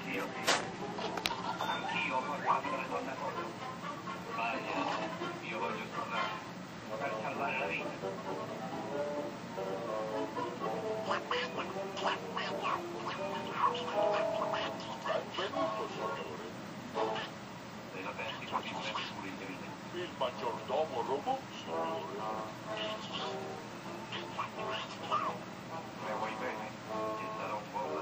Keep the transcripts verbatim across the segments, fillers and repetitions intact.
Dio mio. Anch'io ho parlato delle donne foto. Maia, io voglio tornare per salvare la vita. Benvenuto, signore. Se la pensi così volete pure il vita. Il maggiordomo robot, signore. Se vuoi bene, ti sarà un buon.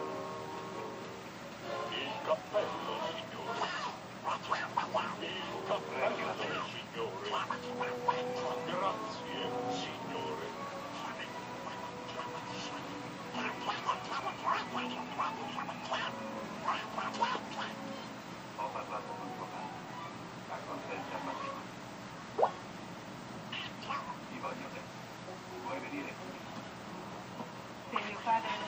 Il cappello, signore. Il cappello, signore. Grazie, signore. Ho parlato con tuo padre. Accontenta Fatima. Ti voglio bene. Vuoi venire qui? Se mio padre non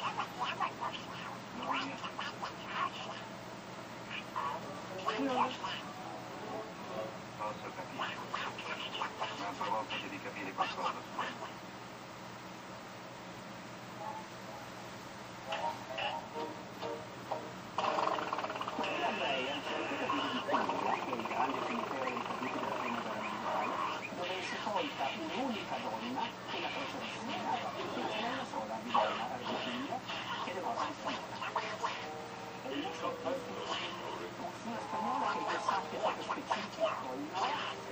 Non lo so. Posso capire. Un'altra volta devi capire qualcosa. Avrei anzitutto capire di più che il grande cimitero ricaduto della prima guerra mondiale dove è sepolta un'unica donna che la presa da sera e che una sola di donna a Regina che devosse spagnola. E Il cappello, signore. una spagnola che già sappia proprio specifico il nome.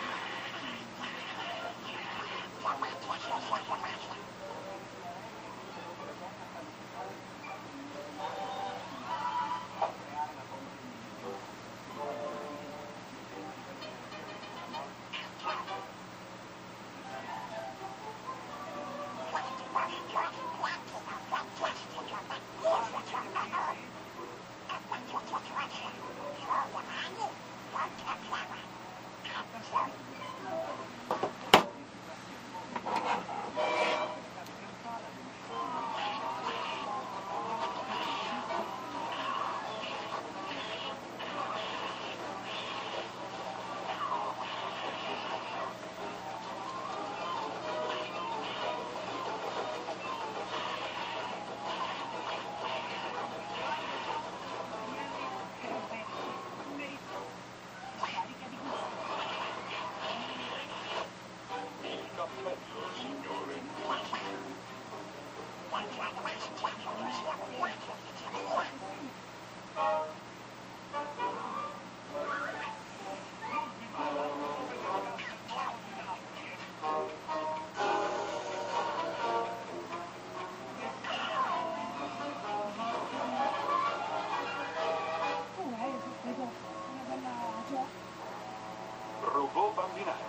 Robot bambinaria.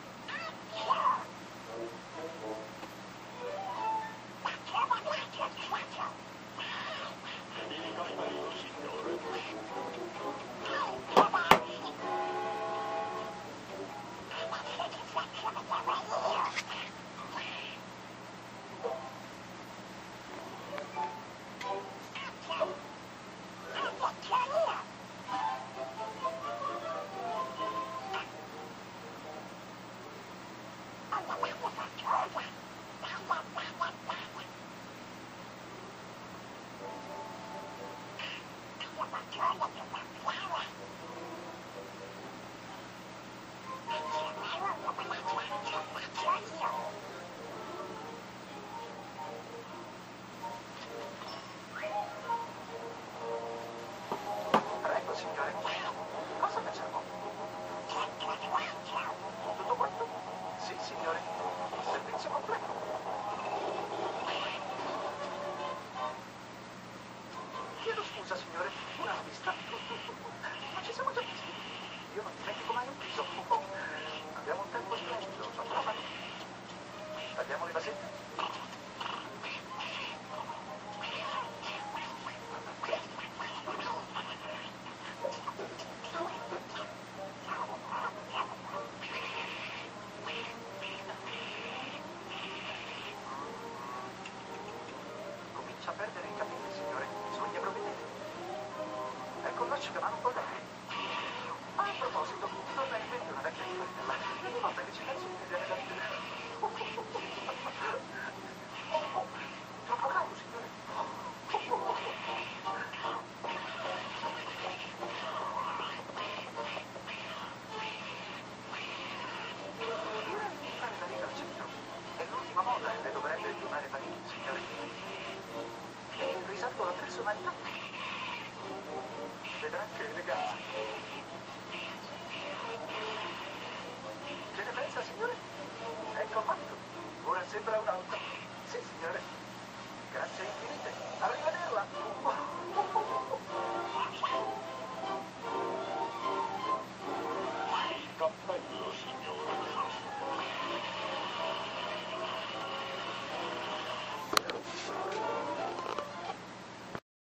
Come on, chiedo scusa, signore. Una vista. Ma ci siamo già visti. Io non dimentico mai un viso. Abbiamo un tempo splendido, sono trovati. Tagliamo le basette. Comincia a perdere i capelli, signore. Soglia provvedere. Ecco l'asciugamano un po' da qui. Ah, a proposito, torna in mente una vecchia ripartella. Ogni volta che ci penso mi viene da ridere. Oh, oh, oh, oh. Oh, oh. Troppo caldo, signore. Oh, oh, oh. Direi di fare la riga al centro. È l'ultima moda e le dovrebbe tornare parecchio, signore. E risalto la personalità. Vedrà che eleganza. Che ne pensa, signore? Ecco fatto. Ora sembra un'auto. Sì, signore. Grazie infinite. Arrivederla. Il cappello, signore.